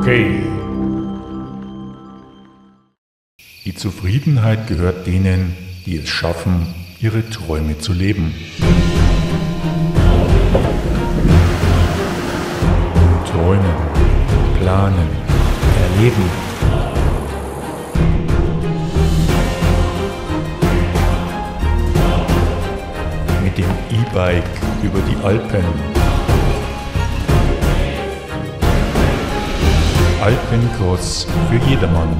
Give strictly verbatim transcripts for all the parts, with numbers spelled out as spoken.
Okay. Die Zufriedenheit gehört denen, die es schaffen, ihre Träume zu leben. Träumen, planen, erleben. Mit dem E-Bike über die Alpen. Alpencross für jedermann.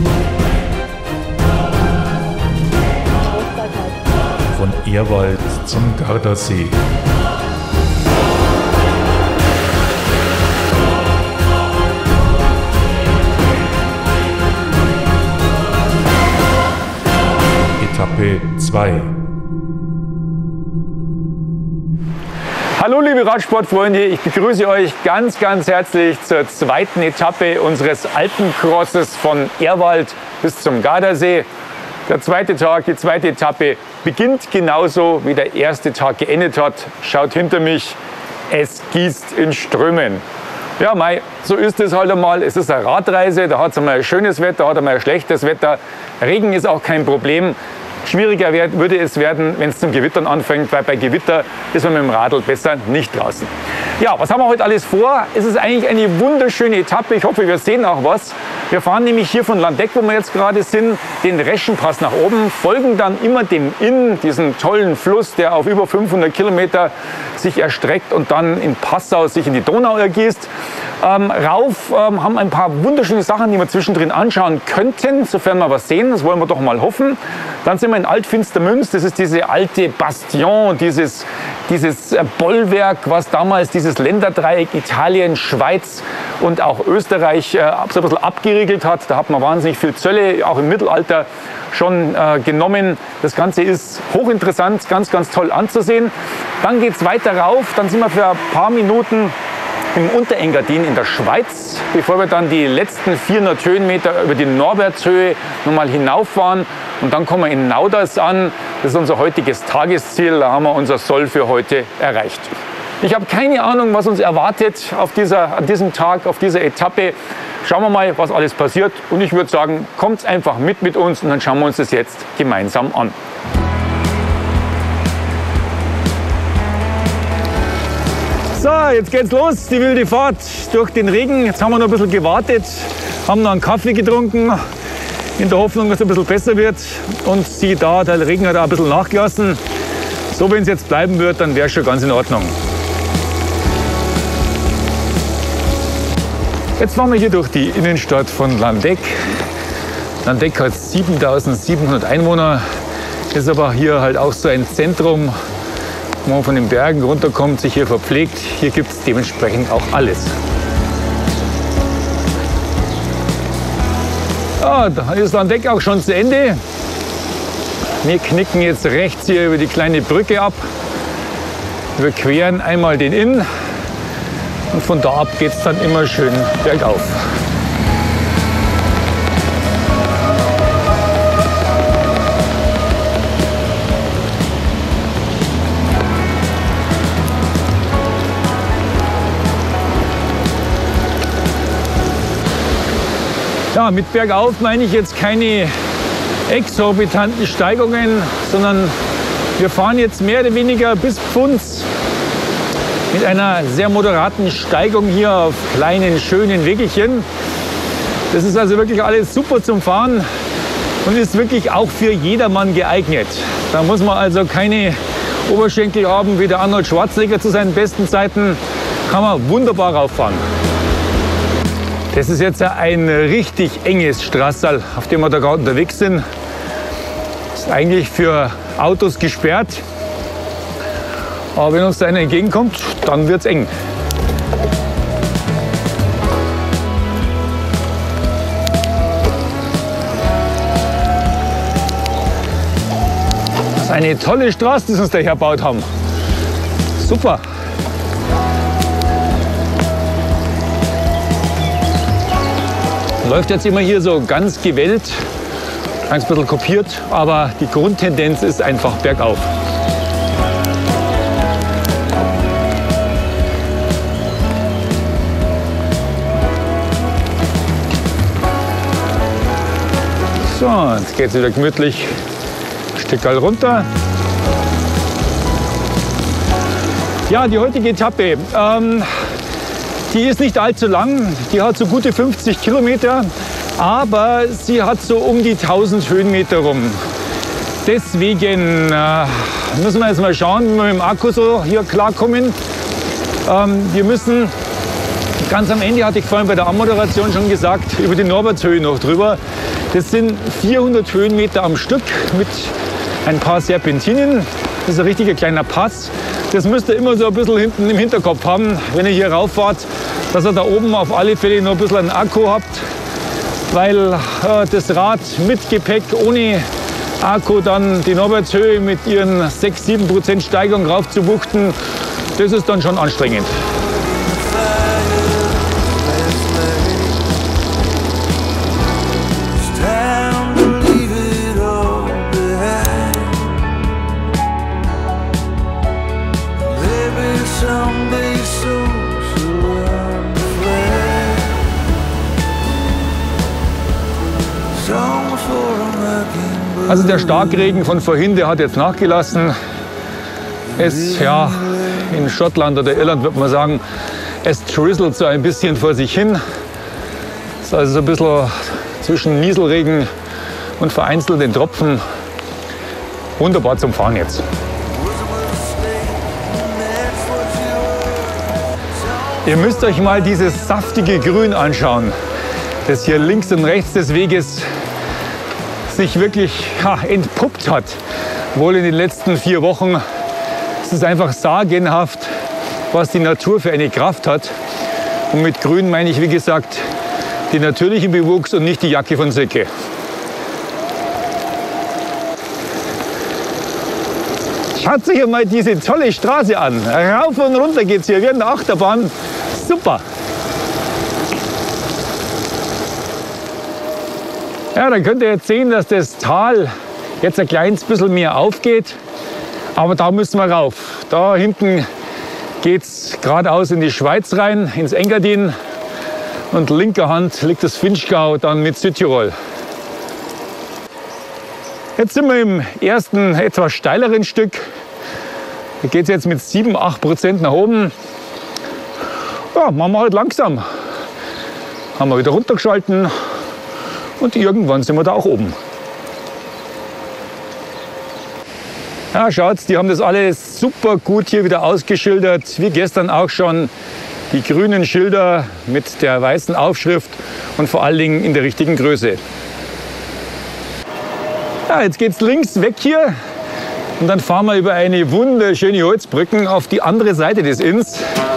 Von Ehrwald zum Gardasee. Etappe zwei. Hallo liebe Radsportfreunde, ich begrüße euch ganz, ganz herzlich zur zweiten Etappe unseres Alpencrosses von Ehrwald bis zum Gardasee. Der zweite Tag, die zweite Etappe beginnt genauso wie der erste Tag geendet hat. Schaut hinter mich, es gießt in Strömen. Ja, mei, so ist es halt einmal. Es ist eine Radreise, da hat es einmal schönes Wetter, hat einmal schlechtes Wetter. Regen ist auch kein Problem. Schwieriger würde es werden, wenn es zum Gewittern anfängt, weil bei Gewitter ist man mit dem Radl besser nicht draußen. Ja, was haben wir heute alles vor? Es ist eigentlich eine wunderschöne Etappe. Ich hoffe, wir sehen auch was. Wir fahren nämlich hier von Landeck, wo wir jetzt gerade sind, den Reschenpass nach oben, folgen dann immer dem Inn, diesen tollen Fluss, der auf über fünfhundert Kilometer sich erstreckt und dann in Passau sich in die Donau ergießt. Ähm, rauf ähm, haben ein paar wunderschöne Sachen, die wir zwischendrin anschauen könnten, sofern wir was sehen. Das wollen wir doch mal hoffen. Dann sind wir in Alt-Finstermünz. Das ist diese alte Bastion, dieses, dieses Bollwerk, was damals dieses Länderdreieck Italien, Schweiz und auch Österreich äh, so ein bisschen abgeriegelt hat. Da hat man wahnsinnig viel Zölle, auch im Mittelalter schon äh, genommen. Das Ganze ist hochinteressant, ganz, ganz toll anzusehen. Dann geht es weiter rauf. Dann sind wir für ein paar Minuten im Unterengadin in der Schweiz, bevor wir dann die letzten vierhundert Höhenmeter über die Norbertshöhe nochmal hinauffahren. Und dann kommen wir in Nauders an. Das ist unser heutiges Tagesziel. Da haben wir unser Soll für heute erreicht. Ich habe keine Ahnung, was uns erwartet auf dieser, an diesem Tag, auf dieser Etappe. Schauen wir mal, was alles passiert. Und ich würde sagen, kommt einfach mit mit uns und dann schauen wir uns das jetzt gemeinsam an. So, jetzt geht's los, die wilde Fahrt durch den Regen. Jetzt haben wir noch ein bisschen gewartet, haben noch einen Kaffee getrunken, in der Hoffnung, dass es ein bisschen besser wird. Und siehe da, der Regen hat auch ein bisschen nachgelassen. So, wenn es jetzt bleiben wird, dann wäre es schon ganz in Ordnung. Jetzt fahren wir hier durch die Innenstadt von Landeck. Landeck hat siebentausendsiebenhundert Einwohner, ist aber hier halt auch so ein Zentrum, wo man von den Bergen runterkommt, sich hier verpflegt. Hier gibt es dementsprechend auch alles. Ja, da ist Landeck auch schon zu Ende. Wir knicken jetzt rechts hier über die kleine Brücke ab. Wir queren einmal den Inn und von da ab geht es dann immer schön bergauf. Ja, mit bergauf meine ich jetzt keine exorbitanten Steigungen, sondern wir fahren jetzt mehr oder weniger bis Pfunds mit einer sehr moderaten Steigung hier auf kleinen, schönen Wegelchen. Das ist also wirklich alles super zum Fahren und ist wirklich auch für jedermann geeignet. Da muss man also keine Oberschenkel haben wie der Arnold Schwarzenegger zu seinen besten Zeiten. Kann man wunderbar rauffahren. Das ist jetzt ein richtig enges Straßal, auf dem wir da gerade unterwegs sind. Ist eigentlich für Autos gesperrt. Aber wenn uns da einer entgegenkommt, dann wird es eng. Das ist eine tolle Straße, die sie uns da hergebaut haben. Super. Läuft jetzt immer hier so ganz gewellt, ein bisschen kopiert, aber die Grundtendenz ist einfach bergauf. So, jetzt geht es wieder gemütlich ein Stück runter. Ja, die heutige Etappe, ähm, die ist nicht allzu lang. Die hat so gute fünfzig Kilometer, aber sie hat so um die tausend Höhenmeter rum. Deswegen äh, müssen wir jetzt mal schauen, wie wir mit dem Akku so hier klarkommen. Ähm, wir müssen ganz am Ende, hatte ich vorhin bei der Anmoderation schon gesagt, über die Norbertshöhe noch drüber. Das sind vierhundert Höhenmeter am Stück mit ein paar Serpentinen. Das ist ein richtiger kleiner Pass. Das müsst ihr immer so ein bisschen hinten im Hinterkopf haben, wenn ihr hier rauffahrt, dass ihr da oben auf alle Fälle noch ein bisschen einen Akku habt. Weil äh, das Rad mit Gepäck ohne Akku dann die Norbertshöhe mit ihren sechs bis sieben Prozent Steigung rauf zu wuchten, das ist dann schon anstrengend. Also der Starkregen von vorhin, der hat jetzt nachgelassen. Es, ja, in Schottland oder Irland würde man sagen, es drizzelt so ein bisschen vor sich hin. Es ist also so ein bisschen zwischen Nieselregen und vereinzelten Tropfen. Wunderbar zum Fahren jetzt. Ihr müsst euch mal dieses saftige Grün anschauen, das hier links und rechts des Weges sich wirklich ja, entpuppt hat, wohl in den letzten vier Wochen. Es ist einfach sagenhaft, was die Natur für eine Kraft hat. Und mit Grün meine ich, wie gesagt, den natürlichen Bewuchs und nicht die Jacke von Silke. Schaut sich mal diese tolle Straße an. Rauf und runter geht's hier wie eine Achterbahn. Super! Ja, dann könnt ihr jetzt sehen, dass das Tal jetzt ein kleines bisschen mehr aufgeht. Aber da müssen wir rauf. Da hinten geht es geradeaus in die Schweiz rein, ins Engadin. Und linker Hand liegt das Vinschgau dann mit Südtirol. Jetzt sind wir im ersten etwas steileren Stück. Da geht es jetzt mit sieben bis acht Prozent nach oben. Ja, machen wir halt langsam. Haben wir wieder runtergeschalten. Und irgendwann sind wir da auch oben. Ja, schaut, die haben das alles super gut hier wieder ausgeschildert. Wie gestern auch schon. Die grünen Schilder mit der weißen Aufschrift und vor allen Dingen in der richtigen Größe. Ja, jetzt geht's links weg hier. Und dann fahren wir über eine wunderschöne Holzbrücke auf die andere Seite des Inns.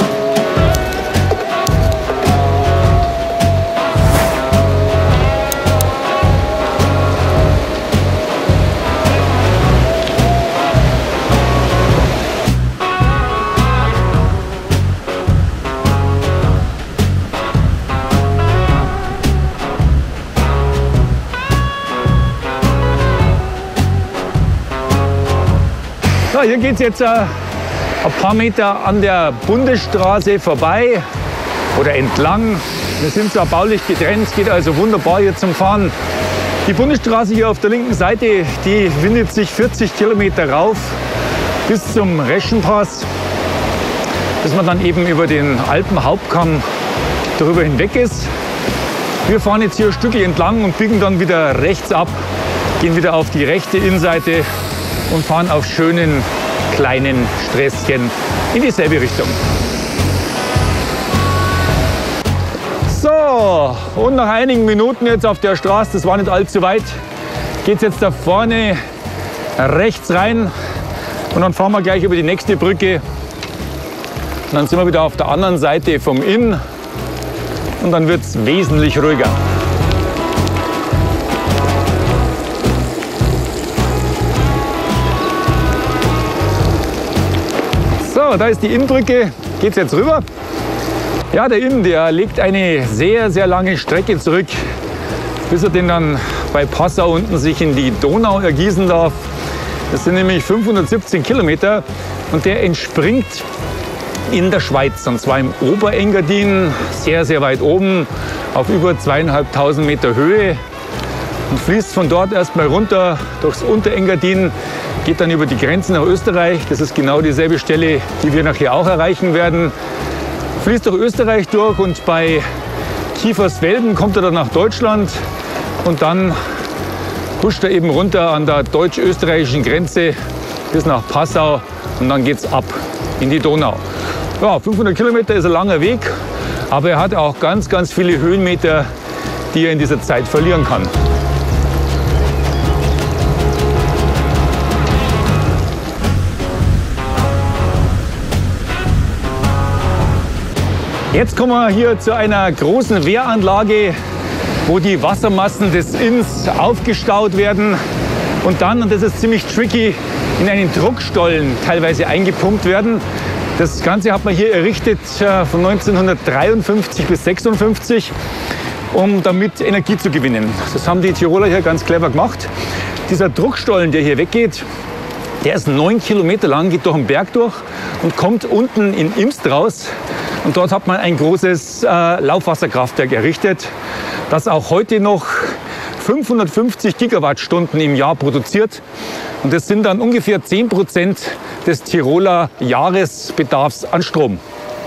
So, hier geht es jetzt äh, ein paar Meter an der Bundesstraße vorbei oder entlang. Wir sind zwar baulich getrennt, geht also wunderbar hier zum Fahren. Die Bundesstraße hier auf der linken Seite, die windet sich vierzig Kilometer rauf bis zum Reschenpass, bis man dann eben über den Alpenhauptkamm darüber hinweg ist. Wir fahren jetzt hier ein Stückchen entlang und biegen dann wieder rechts ab, gehen wieder auf die rechte Innenseite und fahren auf schönen kleinen Sträßchen in dieselbe Richtung. So, und nach einigen Minuten jetzt auf der Straße, das war nicht allzu weit, geht es jetzt da vorne rechts rein und dann fahren wir gleich über die nächste Brücke. Und dann sind wir wieder auf der anderen Seite vom Inn und dann wird es wesentlich ruhiger. So, da ist die Innbrücke, geht es jetzt rüber. Ja, der Inn, der legt eine sehr, sehr lange Strecke zurück, bis er den dann bei Passau unten sich in die Donau ergießen darf. Das sind nämlich fünfhundertsiebzehn Kilometer und der entspringt in der Schweiz, und zwar im Oberengadin, sehr, sehr weit oben, auf über zweieinhalbtausend Meter Höhe. und fließt von dort erstmal runter durchs Unterengadin, geht dann über die Grenze nach Österreich. Das ist genau dieselbe Stelle, die wir nachher auch erreichen werden. Fließt durch Österreich durch und bei Kiefersfelden kommt er dann nach Deutschland und dann huscht er eben runter an der deutsch-österreichischen Grenze bis nach Passau und dann geht's ab in die Donau. Ja, fünfhundert Kilometer ist ein langer Weg, aber er hat auch ganz, ganz viele Höhenmeter, die er in dieser Zeit verlieren kann. Jetzt kommen wir hier zu einer großen Wehranlage, wo die Wassermassen des Inns aufgestaut werden und dann, und das ist ziemlich tricky, in einen Druckstollen teilweise eingepumpt werden. Das Ganze hat man hier errichtet von neunzehnhundertdreiundfünfzig bis sechsundfünfzig, um damit Energie zu gewinnen. Das haben die Tiroler hier ganz clever gemacht. Dieser Druckstollen, der hier weggeht, der ist neun Kilometer lang, geht durch den Berg durch und kommt unten in Imst raus. Und dort hat man ein großes äh, Laufwasserkraftwerk errichtet, das auch heute noch fünfhundertfünfzig Gigawattstunden im Jahr produziert. Und das sind dann ungefähr zehn Prozent des Tiroler Jahresbedarfs an Strom.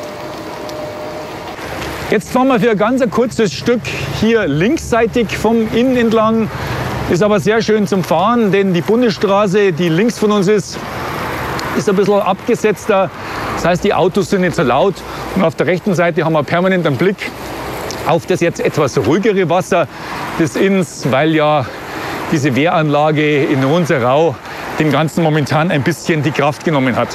Jetzt fahren wir für ein ganz kurzes Stück hier linksseitig vom Inn entlang. Ist aber sehr schön zum Fahren, denn die Bundesstraße, die links von uns ist, ist ein bisschen abgesetzter. Das heißt, die Autos sind nicht so laut. Und auf der rechten Seite haben wir permanent einen Blick auf das jetzt etwas ruhigere Wasser des Inns, weil ja diese Wehranlage in Runserau dem Ganzen momentan ein bisschen die Kraft genommen hat.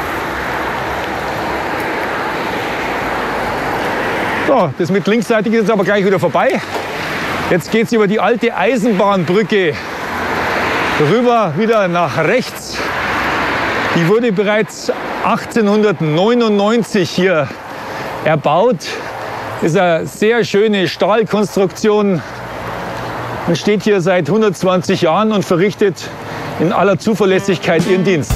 So, das mit linksseitig ist jetzt aber gleich wieder vorbei. Jetzt geht es über die alte Eisenbahnbrücke rüber wieder nach rechts. Die wurde bereits achtzehnhundertneunundneunzig hier erbaut. Das ist eine sehr schöne Stahlkonstruktion und steht hier seit hundertzwanzig Jahren und verrichtet in aller Zuverlässigkeit ihren Dienst.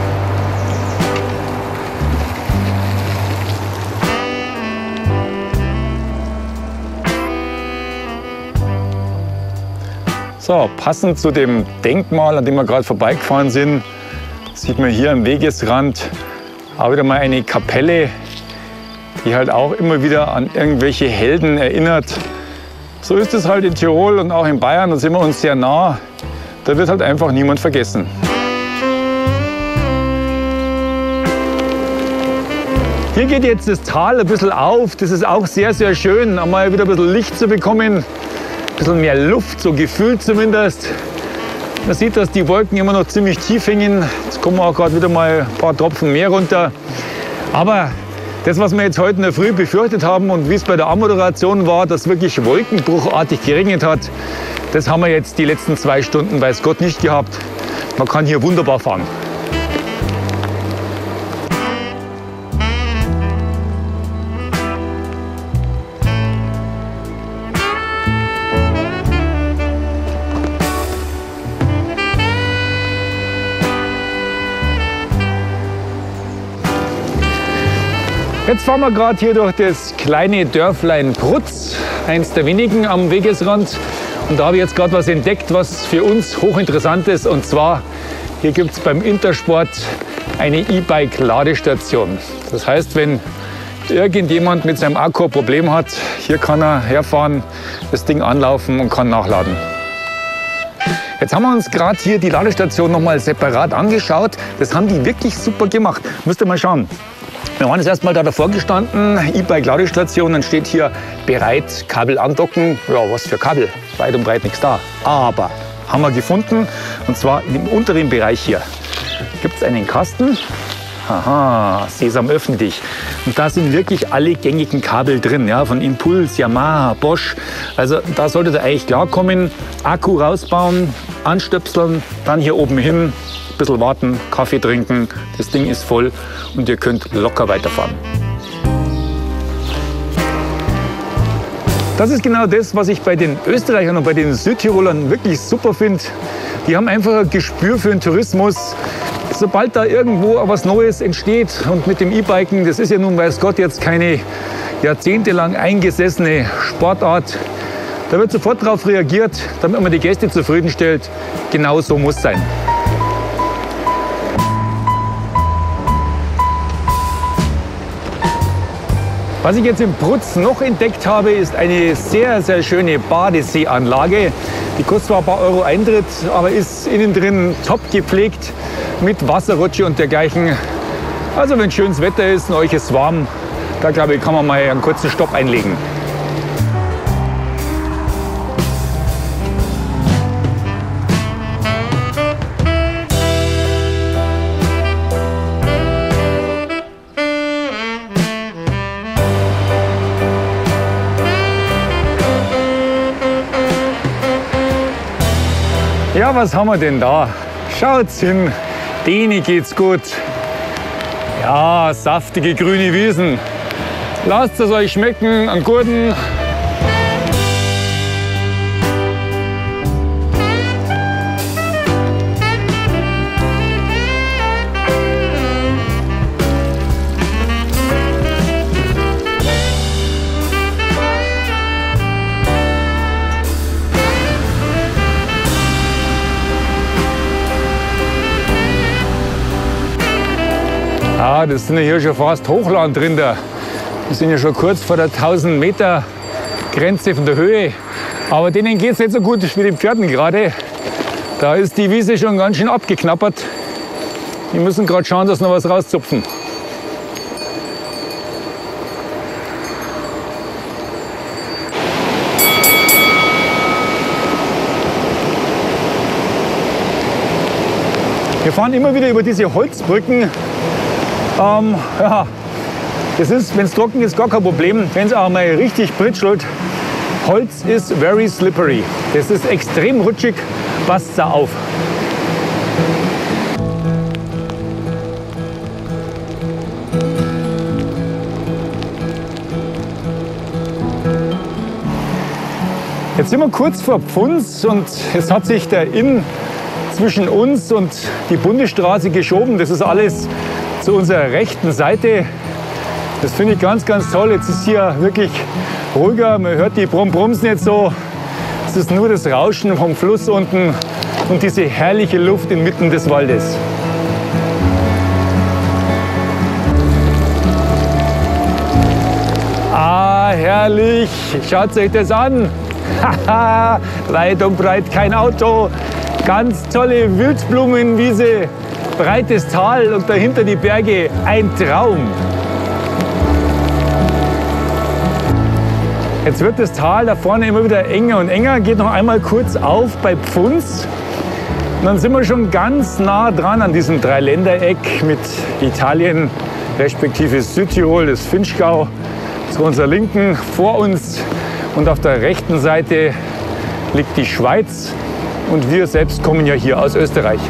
So, passend zu dem Denkmal, an dem wir gerade vorbeigefahren sind, sieht man hier am Wegesrand auch wieder mal eine Kapelle, die halt auch immer wieder an irgendwelche Helden erinnert. So ist es halt in Tirol und auch in Bayern, da sind wir uns sehr nah. Da wird halt einfach niemand vergessen. Hier geht jetzt das Tal ein bisschen auf. Das ist auch sehr, sehr schön, einmal wieder ein bisschen Licht zu bekommen. Ein bisschen mehr Luft, so gefühlt zumindest. Man sieht, dass die Wolken immer noch ziemlich tief hängen. Jetzt kommen auch gerade wieder mal ein paar Tropfen mehr runter. Aber das, was wir jetzt heute in der Früh befürchtet haben und wie es bei der Anmoderation war, dass wirklich wolkenbruchartig geregnet hat, das haben wir jetzt die letzten zwei Stunden, weiß Gott, nicht gehabt. Man kann hier wunderbar fahren. Jetzt fahren wir gerade hier durch das kleine Dörflein Prutz, eins der wenigen am Wegesrand. Und da habe ich jetzt gerade was entdeckt, was für uns hochinteressant ist. Und zwar, hier gibt es beim Intersport eine E-Bike-Ladestation. Das heißt, wenn irgendjemand mit seinem Akku ein Problem hat, hier kann er herfahren, das Ding anlaufen und kann nachladen. Jetzt haben wir uns gerade hier die Ladestation noch mal separat angeschaut. Das haben die wirklich super gemacht. Müsst ihr mal schauen. Wir waren jetzt erstmal da davor gestanden, E-Bike-Ladestation, dann steht hier bereit, Kabel andocken. Ja, was für Kabel? Weit und breit nichts da. Aber haben wir gefunden, und zwar im unteren Bereich hier gibt es einen Kasten. Aha, Sesam, öffne dich. Und da sind wirklich alle gängigen Kabel drin, ja, von Impuls, Yamaha, Bosch. Also da solltet ihr eigentlich klarkommen. Akku rausbauen, anstöpseln, dann hier oben hin, ein bisschen warten, Kaffee trinken. Das Ding ist voll und ihr könnt locker weiterfahren. Das ist genau das, was ich bei den Österreichern und bei den Südtirolern wirklich super finde. Die haben einfach ein Gespür für den Tourismus. Sobald da irgendwo was Neues entsteht und mit dem E-Biken, das ist ja nun, weiß Gott, jetzt keine jahrzehntelang eingesessene Sportart, Da wird sofort darauf reagiert, damit man die Gäste zufriedenstellt. Genau so muss es sein. Was ich jetzt im Prutz noch entdeckt habe, ist eine sehr, sehr schöne Badeseeanlage. Die kostet zwar ein paar Euro Eintritt, aber ist innen drin top gepflegt mit Wasserrutsche und dergleichen. Also wenn schönes Wetter ist und euch ist warm, da glaube ich, kann man mal einen kurzen Stopp einlegen. Ja, was haben wir denn da? Schaut's hin, denen geht's gut. Ja, saftige grüne Wiesen. Lasst es euch schmecken, einen guten. Ah, das sind ja hier schon fast Hochlandrinder. Die sind ja schon kurz vor der tausend Meter Grenze von der Höhe. Aber denen geht es nicht so gut wie den Pferden gerade. Da ist die Wiese schon ganz schön abgeknappert. Die müssen gerade schauen, dass sie noch was rauszupfen. Wir fahren immer wieder über diese Holzbrücken. Ähm, ja, das ist, wenn es trocken ist, gar kein Problem. Wenn es auch mal richtig pritschelt, Holz ist very slippery. Das ist extrem rutschig, passt da auf. Jetzt sind wir kurz vor Pfunds und es hat sich der Inn zwischen uns und die Bundesstraße geschoben. Das ist alles zu unserer rechten Seite. Das finde ich ganz, ganz toll. Jetzt ist hier wirklich ruhiger. Man hört die Brumm-Brumms nicht so. Es ist nur das Rauschen vom Fluss unten und diese herrliche Luft inmitten des Waldes. Ah, herrlich. Schaut euch das an. Haha, weit und breit kein Auto. Ganz tolle Wildblumenwiese. Breites Tal und dahinter die Berge, ein Traum. Jetzt wird das Tal da vorne immer wieder enger und enger, geht noch einmal kurz auf bei Pfunds. Und dann sind wir schon ganz nah dran an diesem Dreiländereck mit Italien, respektive Südtirol, das Vinschgau, zu unserer Linken, vor uns und auf der rechten Seite liegt die Schweiz und wir selbst kommen ja hier aus Österreich.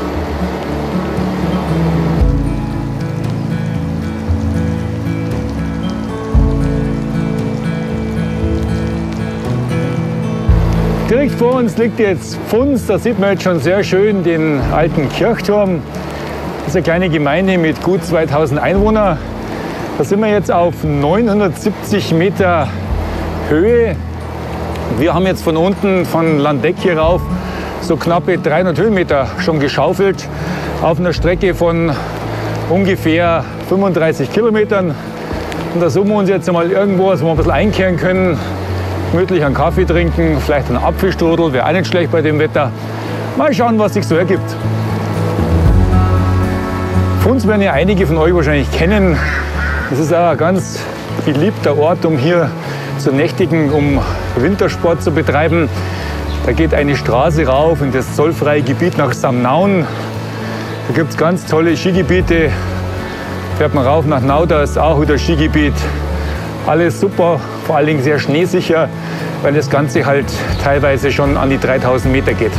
Direkt vor uns liegt jetzt Pfunds, da sieht man jetzt schon sehr schön den alten Kirchturm. Das ist eine kleine Gemeinde mit gut zweitausend Einwohnern. Da sind wir jetzt auf neunhundertsiebzig Meter Höhe. Wir haben jetzt von unten, von Landeck hier rauf, so knappe dreihundert Höhenmeter schon geschaufelt. Auf einer Strecke von ungefähr fünfunddreißig Kilometern. Und da suchen wir uns jetzt mal irgendwo, wo wir ein bisschen einkehren können. Gemütlich einen Kaffee trinken, vielleicht einen Apfelstrudel, wäre auch nicht schlecht bei dem Wetter. Mal schauen, was sich so ergibt. Pfunds werden ja einige von euch wahrscheinlich kennen. Das ist auch ein ganz beliebter Ort, um hier zu nächtigen, um Wintersport zu betreiben. Da geht eine Straße rauf in das zollfreie Gebiet nach Samnaun. Da gibt es ganz tolle Skigebiete. Fährt man rauf nach Nauders, auch wieder Skigebiet. Alles super, vor allen Dingen sehr schneesicher, weil das Ganze halt teilweise schon an die dreitausend Meter geht.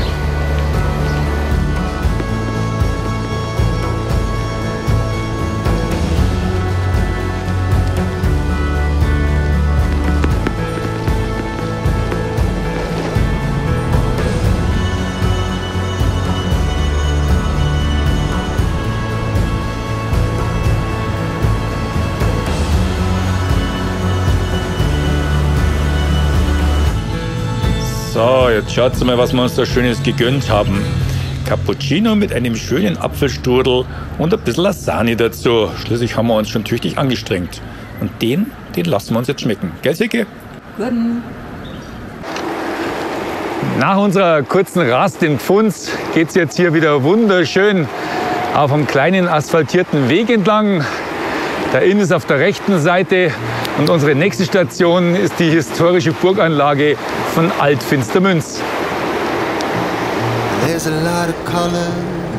So, jetzt schaut mal, was wir uns da Schönes gegönnt haben. Cappuccino mit einem schönen Apfelstrudel und ein bisschen Lasagne dazu. Schließlich haben wir uns schon tüchtig angestrengt. Und den, den lassen wir uns jetzt schmecken. Gell, Silke? Guten. Nach unserer kurzen Rast in Pfunds geht es jetzt hier wieder wunderschön auf einem kleinen asphaltierten Weg entlang. Der Inn ist auf der rechten Seite und unsere nächste Station ist die historische Burganlage von Alt-Finstermünz. There's a lot of colors,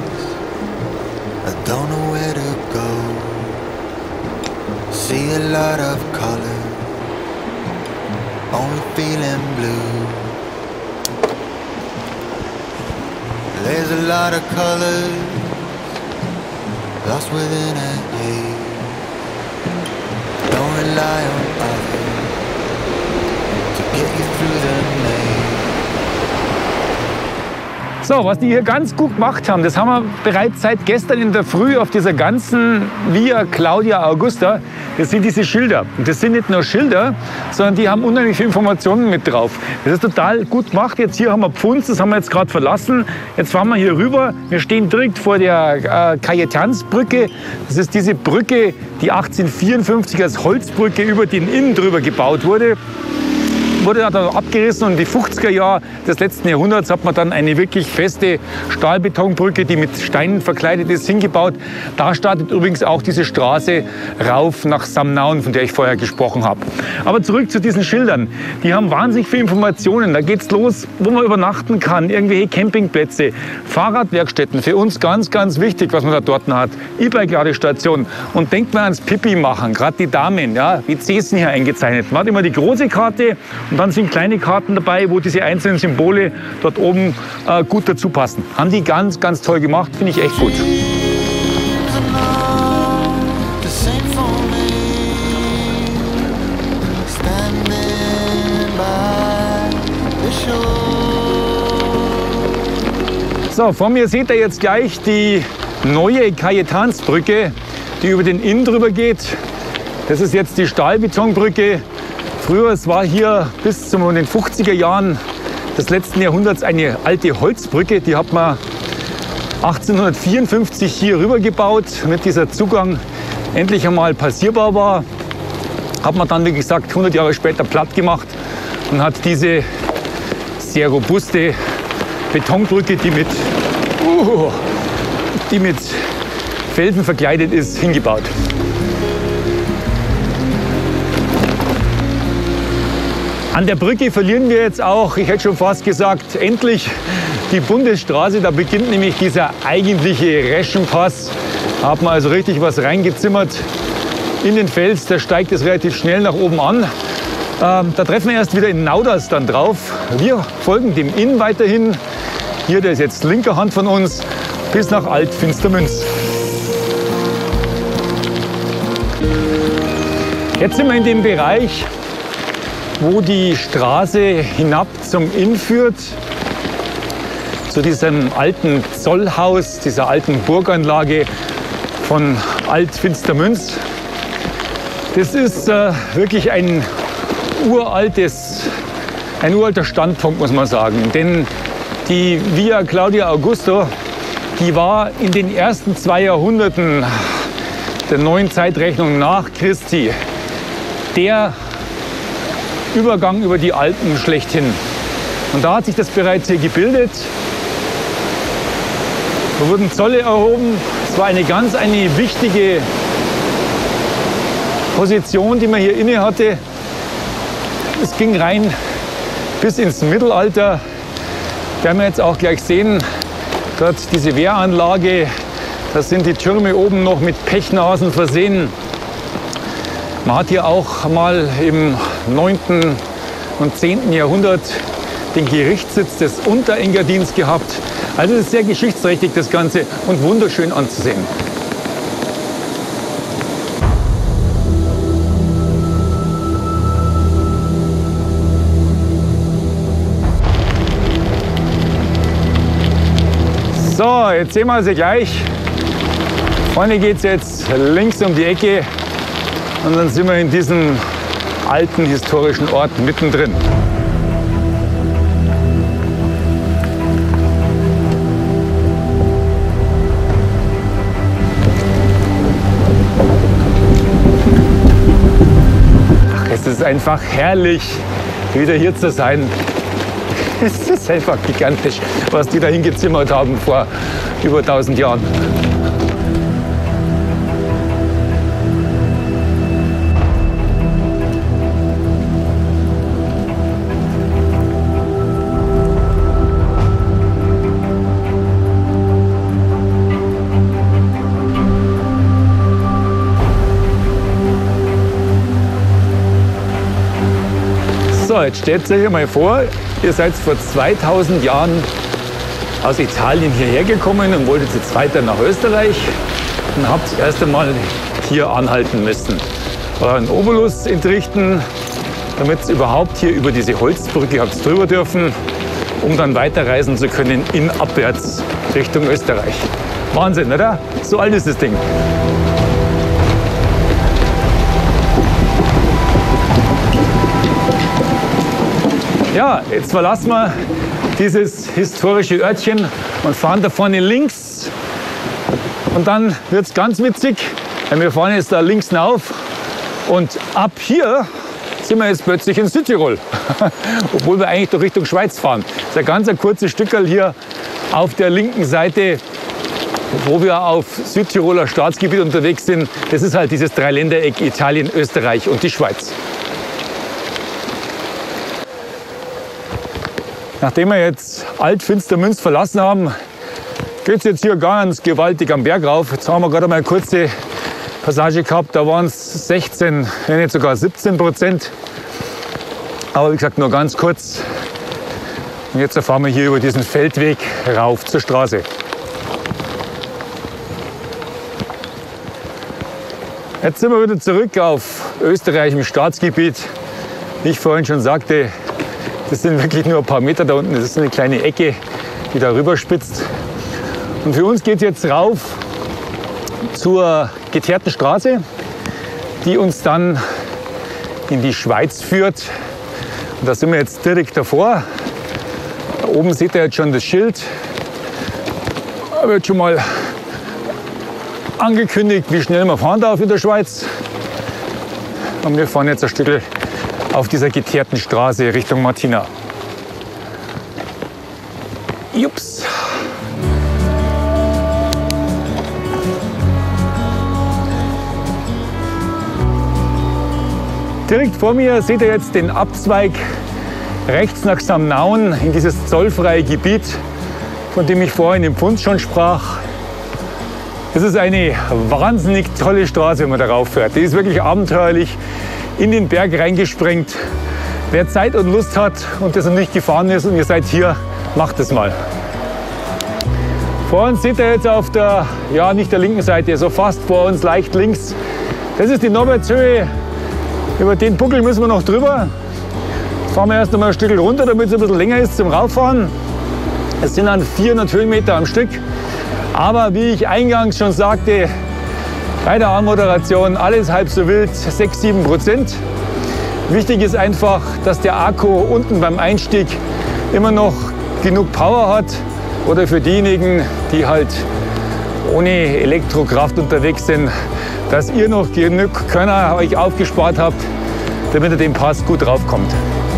I don't know where to go. See a lot of colors, only feeling blue. There's a lot of colors, lost within a haze. Don't rely on others to get you through the maze. So, was die hier ganz gut gemacht haben, das haben wir bereits seit gestern in der Früh auf dieser ganzen Via Claudia Augusta. Das sind diese Schilder. Und das sind nicht nur Schilder, sondern die haben unheimlich viele Informationen mit drauf. Das ist total gut gemacht. Jetzt hier haben wir Pfunds, das haben wir jetzt gerade verlassen. Jetzt fahren wir hier rüber. Wir stehen direkt vor der äh, Cayetansbrücke. Das ist diese Brücke, die achtzehnhundertvierundfünfzig als Holzbrücke über den Inn drüber gebaut wurde. Wurde dann abgerissen und in die fünfziger Jahre des letzten Jahrhunderts hat man dann eine wirklich feste Stahlbetonbrücke, die mit Steinen verkleidet ist, hingebaut. Da startet übrigens auch diese Straße rauf nach Samnaun, von der ich vorher gesprochen habe. Aber zurück zu diesen Schildern. Die haben wahnsinnig viele Informationen. Da geht's los, wo man übernachten kann, irgendwelche Campingplätze, Fahrradwerkstätten. Für uns ganz, ganz wichtig, was man da dort hat. E-Bike-Ladestationen. Und denkt mal ans Pipi machen, gerade die Damen. Ja, W Cs sind hier eingezeichnet. Man hat immer die große Karte. Und dann sind kleine Karten dabei, wo diese einzelnen Symbole dort oben äh, gut dazu passen. Haben die ganz, ganz toll gemacht, finde ich echt gut. So, vor mir seht ihr jetzt gleich die neue Cayetansbrücke, die über den Inn drüber geht. Das ist jetzt die Stahlbetonbrücke. Früher, es war hier bis zu den fünfziger Jahren des letzten Jahrhunderts eine alte Holzbrücke. Die hat man achtzehnhundertvierundfünfzig hier rüber gebaut, damit dieser Zugang endlich einmal passierbar war. Hat man dann, wie gesagt, hundert Jahre später platt gemacht und hat diese sehr robuste Betonbrücke, die mit, uh, die mit Felsen verkleidet ist, hingebaut. An der Brücke verlieren wir jetzt auch, ich hätte schon fast gesagt, endlich die Bundesstraße. Da beginnt nämlich dieser eigentliche Reschenpass. Da hat man also richtig was reingezimmert in den Fels. Da steigt es relativ schnell nach oben an. Ähm, da treffen wir erst wieder in Nauders dann drauf. Wir folgen dem Inn weiterhin. Hier, der ist jetzt linker Hand von uns, bis nach Alt-Finstermünz. Jetzt sind wir in dem Bereich, wo die Straße hinab zum Inn führt, zu diesem alten Zollhaus, dieser alten Burganlage von Alt-Finstermünz. Das ist äh, wirklich ein uraltes, ein uralter Standpunkt, muss man sagen. Denn die Via Claudia Augusta, die war in den ersten zwei Jahrhunderten der neuen Zeitrechnung nach Christi der Übergang über die Alpen schlechthin. Und da hat sich das bereits hier gebildet. Da wurden Zölle erhoben. Es war eine ganz eine wichtige Position, die man hier inne hatte. Es ging rein bis ins Mittelalter. Werden wir jetzt auch gleich sehen. Dort diese Wehranlage. Da sind die Türme oben noch mit Pechnasen versehen. Man hat hier auch mal im neunten und zehnten Jahrhundert den Gerichtssitz des Unterengadins gehabt. Also es ist sehr geschichtsträchtig, das Ganze, und wunderschön anzusehen. So, jetzt sehen wir sie gleich. Vorne geht es jetzt links um die Ecke. Und dann sind wir in diesem alten historischen Ort mittendrin. ist einfach herrlich, wieder hier zu sein. Es ist einfach gigantisch, was die da hingezimmert haben vor über tausend Jahren. So, jetzt stellt euch mal vor, ihr seid vor zweitausend Jahren aus Italien hierher gekommen und wolltet jetzt weiter nach Österreich und habt erst einmal hier anhalten müssen. Euren Obolus entrichten, damit ihr überhaupt hier über diese Holzbrücke habt drüber dürfen, um dann weiterreisen zu können in abwärts Richtung Österreich. Wahnsinn, oder? So alt ist das Ding. Ja, jetzt verlassen wir dieses historische Örtchen und fahren da vorne links. Und dann wird es ganz witzig, weil wir fahren jetzt da links hinauf. Und ab hier sind wir jetzt plötzlich in Südtirol, obwohl wir eigentlich doch Richtung Schweiz fahren. Das ist ein ganz ein kurzes Stückerl hier auf der linken Seite, wo wir auf Südtiroler Staatsgebiet unterwegs sind. Das ist halt dieses Dreiländereck Italien, Österreich und die Schweiz. Nachdem wir jetzt Alt-Finstermünz verlassen haben, geht es jetzt hier ganz gewaltig am Berg rauf. Jetzt haben wir gerade mal eine kurze Passage gehabt, da waren es sechzehn, wenn nicht sogar siebzehn Prozent. Aber wie gesagt, nur ganz kurz. Und jetzt fahren wir hier über diesen Feldweg rauf zur Straße. Jetzt sind wir wieder zurück auf Österreich im Staatsgebiet. Wie ich vorhin schon sagte, das sind wirklich nur ein paar Meter da unten. Das ist eine kleine Ecke, die da rüber spitzt. Und für uns geht es jetzt rauf zur geteerten Straße, die uns dann in die Schweiz führt. Und da sind wir jetzt direkt davor. Da oben seht ihr jetzt schon das Schild. Da wird schon mal angekündigt, wie schnell man fahren darf in der Schweiz. Und wir fahren jetzt ein Stück auf dieser geteerten Straße Richtung Martina. Jups. Direkt vor mir seht ihr jetzt den Abzweig rechts nach Samnaun in dieses zollfreie Gebiet, von dem ich vorhin im Pfund schon sprach. Es ist eine wahnsinnig tolle Straße, wenn man darauf fährt. Die ist wirklich abenteuerlich. In den Berg reingesprengt. Wer Zeit und Lust hat und das noch nicht gefahren ist und ihr seid hier, macht es mal. Vor uns seht ihr jetzt auf der, ja nicht der linken Seite, so fast vor uns, leicht links. Das ist die Norbertshöhe. Über den Buckel müssen wir noch drüber. Jetzt fahren wir erst noch mal ein Stück runter, damit es ein bisschen länger ist zum Rauffahren. Es sind dann vierhundert Höhenmeter am Stück. Aber wie ich eingangs schon sagte, bei der Anmoderation alles halb so wild, sechs bis sieben Prozent. Wichtig ist einfach, dass der Akku unten beim Einstieg immer noch genug Power hat. Oder für diejenigen, die halt ohne Elektrokraft unterwegs sind, dass ihr noch genug Körner euch aufgespart habt, damit ihr den Pass gut draufkommt.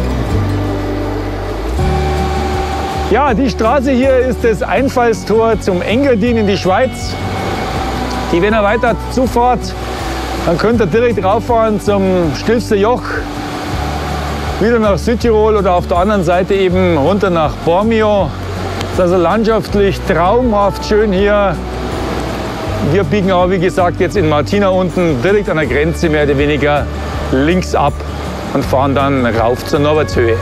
Ja, die Straße hier ist das Einfallstor zum Engadin in die Schweiz. Die, wenn ihr weiter zufahrt, dann könnt ihr direkt rauffahren zum Stilfser Joch, wieder nach Südtirol oder auf der anderen Seite eben runter nach Bormio. Das ist also landschaftlich traumhaft schön hier. Wir biegen aber, wie gesagt, jetzt in Martina unten direkt an der Grenze mehr oder weniger links ab und fahren dann rauf zur Norbertshöhe.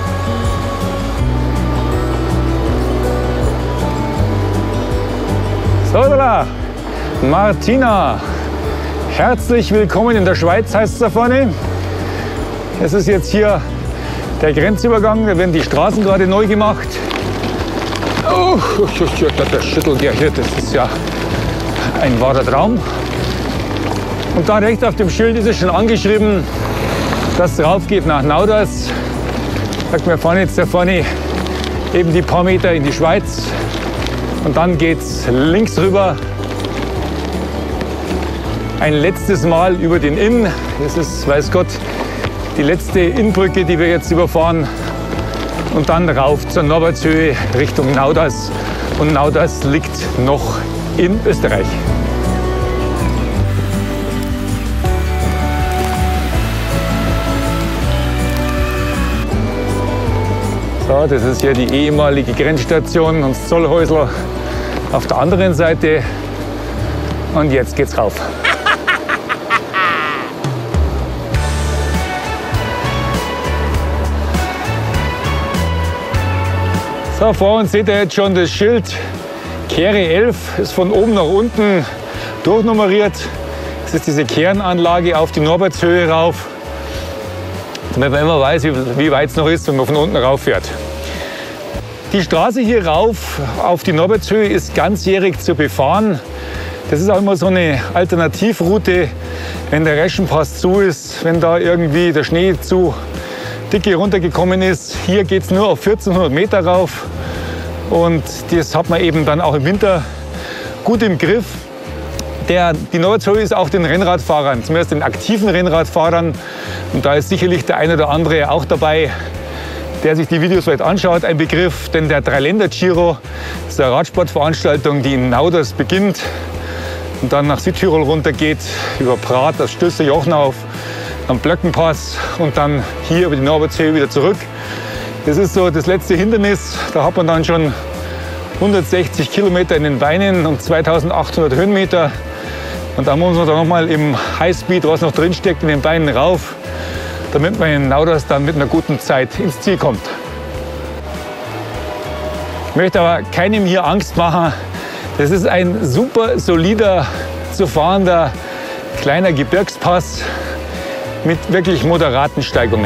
So, da. Martina, herzlich willkommen in der Schweiz, heißt es da vorne. Es ist jetzt hier der Grenzübergang, da werden die Straßen gerade neu gemacht. Oh, das schüttelt ja hier, das ist ja ein wahrer Traum. Und da rechts auf dem Schild ist es schon angeschrieben, dass es rauf geht nach Nauders. Sagt, wir fahren jetzt da vorne eben die paar Meter in die Schweiz und dann geht es links rüber. Ein letztes Mal über den Inn. Das ist, weiß Gott, die letzte Innbrücke, die wir jetzt überfahren. Und dann rauf zur Norbertshöhe Richtung Nauders. Und Nauders liegt noch in Österreich. So, das ist hier die ehemalige Grenzstation und das Zollhäusl auf der anderen Seite. Und jetzt geht's rauf. So, vor uns seht ihr jetzt schon das Schild Kehre elf, ist von oben nach unten durchnummeriert. Das ist diese Kehranlage auf die Norbertshöhe rauf, damit man immer weiß, wie weit es noch ist, wenn man von unten rauf fährt. Die Straße hier rauf auf die Norbertshöhe ist ganzjährig zu befahren. Das ist auch immer so eine Alternativroute, wenn der Reschenpass zu ist, wenn da irgendwie der Schnee zu dicke runtergekommen ist. Hier geht es nur auf vierzehnhundert Meter rauf und das hat man eben dann auch im Winter gut im Griff. Der, die Norbertshöhe ist auch den Rennradfahrern, zumindest den aktiven Rennradfahrern, und da ist sicherlich der eine oder andere auch dabei, der sich die Videos vielleicht anschaut, ein Begriff, denn der Dreiländer-Giro ist eine Radsportveranstaltung, die in Nauders beginnt und dann nach Südtirol runtergeht, über Prat, das Stößer Jochnauf, am Blöckenpass und dann hier über die Norbertshöhe wieder zurück. Das ist so das letzte Hindernis, da hat man dann schon hundertsechzig Kilometer in den Beinen und zweitausendachthundert Höhenmeter. Und da muss man dann nochmal im Highspeed, was noch drin steckt, in den Beinen rauf, damit man in Nauders dann mit einer guten Zeit ins Ziel kommt. Ich möchte aber keinem hier Angst machen. Das ist ein super solider zu fahrender kleiner Gebirgspass mit wirklich moderaten Steigungen.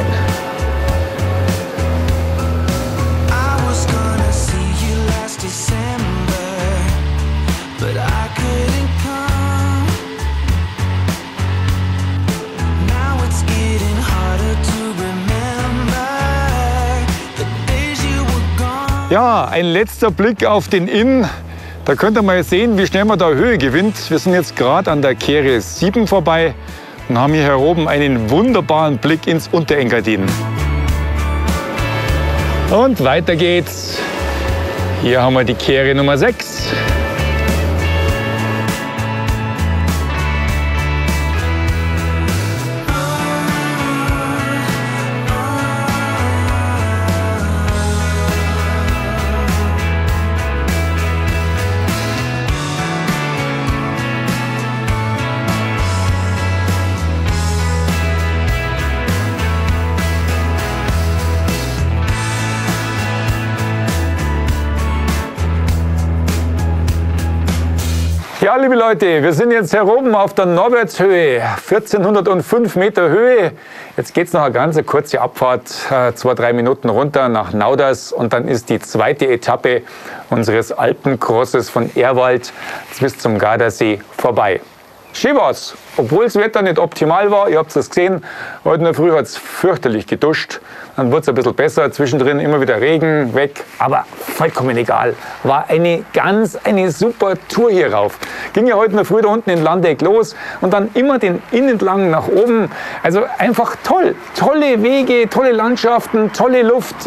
Ja, ein letzter Blick auf den Inn. Da könnt ihr mal sehen, wie schnell man da Höhe gewinnt. Wir sind jetzt gerade an der Kehre sieben vorbei und haben hier oben einen wunderbaren Blick ins Unterengadin. Und weiter geht's. Hier haben wir die Kehre Nummer sechs. Ja, liebe Leute, wir sind jetzt hier oben auf der Norbertshöhe, vierzehnhundertfünf Meter Höhe. Jetzt geht es noch eine ganz kurze Abfahrt, zwei, drei Minuten runter nach Nauders und dann ist die zweite Etappe unseres Alpencrosses von Ehrwald bis zum Gardasee vorbei. Schön war's, obwohl das Wetter nicht optimal war, ihr habt es gesehen, heute in der Früh hat es fürchterlich geduscht, dann wurde es ein bisschen besser, zwischendrin immer wieder Regen, weg, aber vollkommen egal. War eine ganz, eine super Tour hier rauf. Ging ja heute in der Früh da unten in Landeck los und dann immer den Inn entlang nach oben, also einfach toll, tolle Wege, tolle Landschaften, tolle Luft.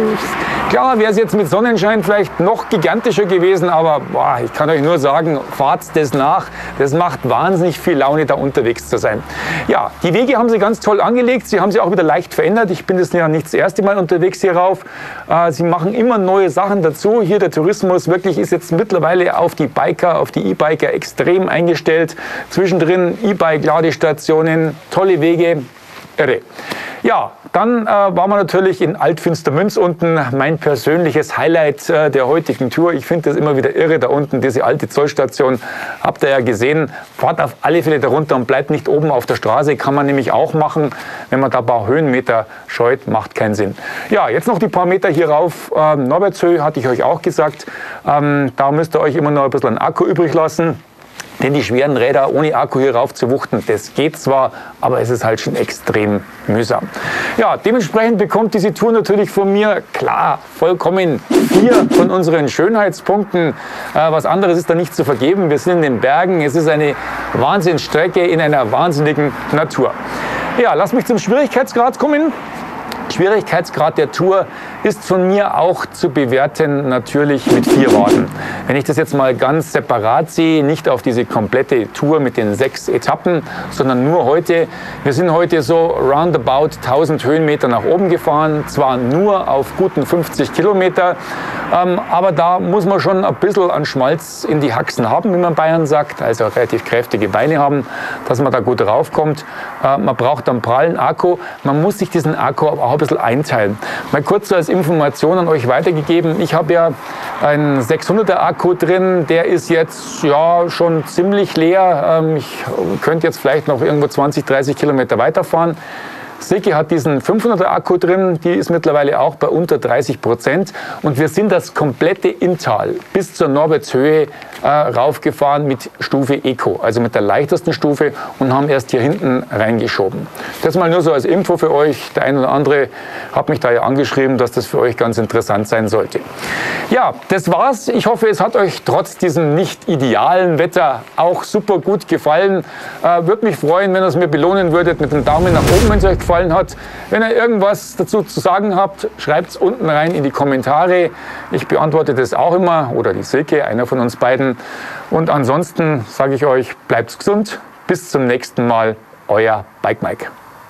Klar wäre es jetzt mit Sonnenschein vielleicht noch gigantischer gewesen, aber boah, ich kann euch nur sagen, fahrt das nach, das macht wahnsinnig nicht viel Laune, da unterwegs zu sein. Ja, die Wege haben sie ganz toll angelegt. Sie haben sie auch wieder leicht verändert. Ich bin das ja nicht das erste Mal unterwegs hier rauf. Äh, sie machen immer neue Sachen dazu. Hier der Tourismus wirklich ist jetzt mittlerweile auf die Biker, auf die E-Biker extrem eingestellt. Zwischendrin E-Bike-Ladestationen, tolle Wege. Irre. Ja, dann äh, waren wir natürlich in Altfinstermünz unten, mein persönliches Highlight äh, der heutigen Tour. Ich finde das immer wieder irre, da unten diese alte Zollstation, habt ihr ja gesehen. Fahrt auf alle Fälle darunter und bleibt nicht oben auf der Straße, kann man nämlich auch machen, wenn man da ein paar Höhenmeter scheut, macht keinen Sinn. Ja, jetzt noch die paar Meter hier rauf, äh, Norbertshöhe hatte ich euch auch gesagt, ähm, da müsst ihr euch immer noch ein bisschen einen Akku übrig lassen. Denn die schweren Räder ohne Akku hier rauf zu wuchten, das geht zwar, aber es ist halt schon extrem mühsam. Ja, dementsprechend bekommt diese Tour natürlich von mir, klar, vollkommen vier von unseren Schönheitspunkten. Äh, was anderes ist da nicht zu vergeben. Wir sind in den Bergen, es ist eine Wahnsinnsstrecke in einer wahnsinnigen Natur. Ja, lass mich zum Schwierigkeitsgrad kommen. Schwierigkeitsgrad der Tour ist von mir auch zu bewerten natürlich mit vier Waden. Wenn ich das jetzt mal ganz separat sehe, nicht auf diese komplette Tour mit den sechs Etappen, sondern nur heute. Wir sind heute so roundabout tausend Höhenmeter nach oben gefahren, zwar nur auf guten fünfzig Kilometer, ähm, aber da muss man schon ein bisschen an Schmalz in die Haxen haben, wie man in Bayern sagt, also relativ kräftige Beine haben, dass man da gut raufkommt. Äh, man braucht einen prallen Akku, man muss sich diesen Akku aber auch ein bisschen einteilen. Mal kurz so als Information an euch weitergegeben. Ich habe ja einen sechshunderter Akku drin, der ist jetzt ja schon ziemlich leer. Ich könnte jetzt vielleicht noch irgendwo zwanzig, dreißig Kilometer weiterfahren. Silke hat diesen fünfhunderter Akku drin, die ist mittlerweile auch bei unter dreißig Prozent. Und wir sind das komplette Inntal bis zur Norbertshöhe äh, raufgefahren mit Stufe Eco, also mit der leichtesten Stufe, und haben erst hier hinten reingeschoben. Das mal nur so als Info für euch. Der eine oder andere hat mich da ja angeschrieben, dass das für euch ganz interessant sein sollte. Ja, das war's. Ich hoffe, es hat euch trotz diesem nicht idealen Wetter auch super gut gefallen. Äh, Würde mich freuen, wenn ihr es mir belohnen würdet mit einem Daumen nach oben, wenn es euch gefallen hat. Wenn ihr irgendwas dazu zu sagen habt, schreibt es unten rein in die Kommentare. Ich beantworte das auch immer, oder die Silke, einer von uns beiden. Und ansonsten sage ich euch, bleibt gesund. Bis zum nächsten Mal. Euer Bike Mike.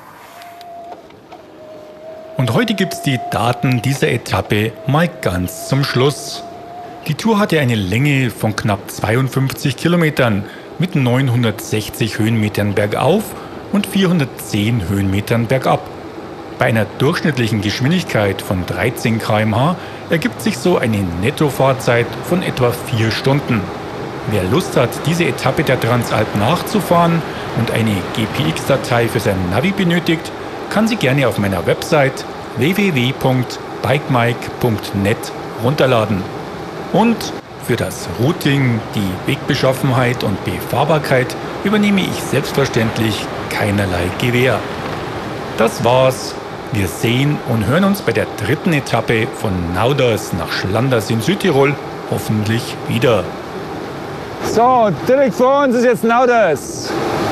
Und heute gibt es die Daten dieser Etappe mal ganz zum Schluss. Die Tour hatte eine Länge von knapp zweiundfünfzig Kilometern mit neunhundertsechzig Höhenmetern bergauf und vierhundertzehn Höhenmetern bergab. Bei einer durchschnittlichen Geschwindigkeit von dreizehn Kilometer pro Stunde ergibt sich so eine Nettofahrzeit von etwa vier Stunden. Wer Lust hat, diese Etappe der Transalp nachzufahren und eine G P X-Datei für sein Navi benötigt, kann sie gerne auf meiner Website w w w punkt bikemike punkt net runterladen. Und für das Routing, die Wegbeschaffenheit und Befahrbarkeit übernehme ich selbstverständlich keinerlei Gewähr. Das war's. Wir sehen und hören uns bei der dritten Etappe von Nauders nach Schlanders in Südtirol hoffentlich wieder. So, direkt vor uns ist jetzt Nauders.